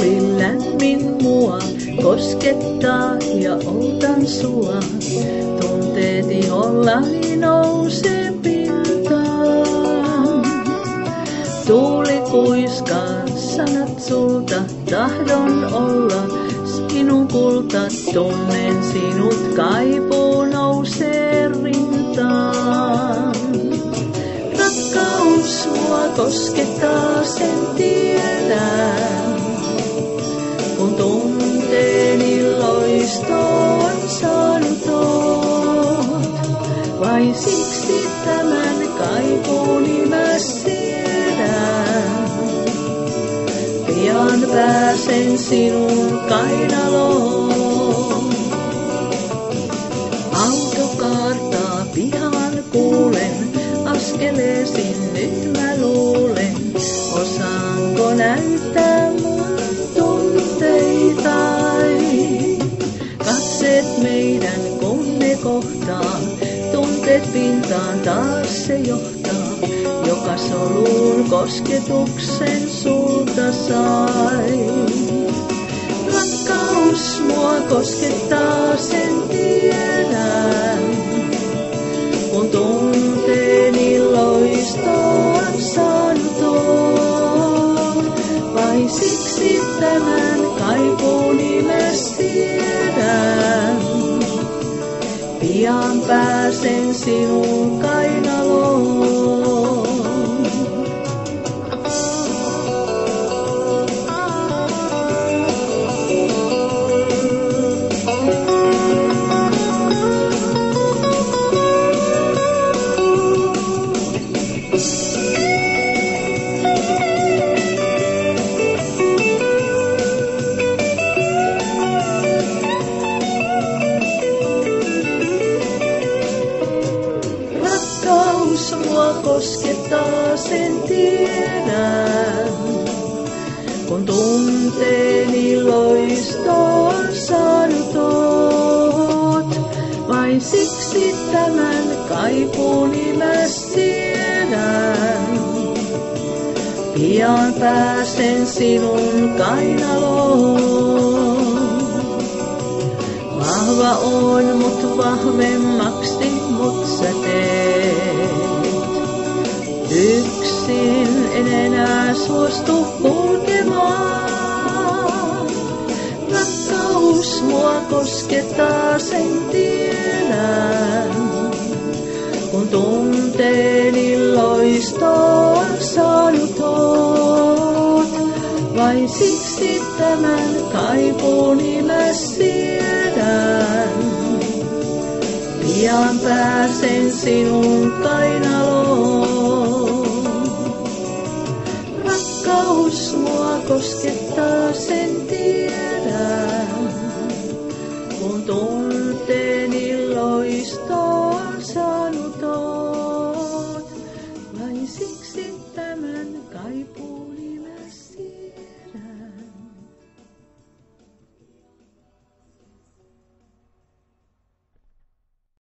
Oli lämmin mua, koskettaa ja otan sua. Tunteet ihollani nousee pintaan. Tuuli kuiskaa sanat sulta, tahdon olla sinun kulta. Tunnen sinut, kaipuu nousee rintaan. Rakkaus mua koskettaa, sen tiedän. Kun tunteeni loistoon saanut oot, vain siksi tämän kaipuuni mä siedän. Pian pääsen sinun kainaloon. Auto kaartaa pihan, kuulen askeleesin nyt mä luulen. Osaanko näyttää mun tunteitai? Katseet meidän kun ne kohtaa, tunteet pintaan taas se johtaa. Joka soluun kosketuksen sulta sai. Rakkaus mua koskettaa, sen tiedän. Kun tunteeni loistoon saanut oon, vai siksi tämän kaipuuni mä siedän. Pian pääsen sinun kainaloon. Mua koskettaa, sen tiedän. Kun tunteeni loistoon saanut oot, vain siksi tämän kaipuuni mä siedän. Pian pääsen sinun kainaloon. Vahva on, mut vahvemmaksi mut sä teet. Yksin en enää suostu kulkemaan. Rakkaus mua koskettaa, sen tiedän. Kun tunteeni loistoon saanut oot, vain siksi tämän kaipuuni mä siedän. Pian pääsen sinun kainaloon. Rakkaus mua koskettaa, sen tiedän.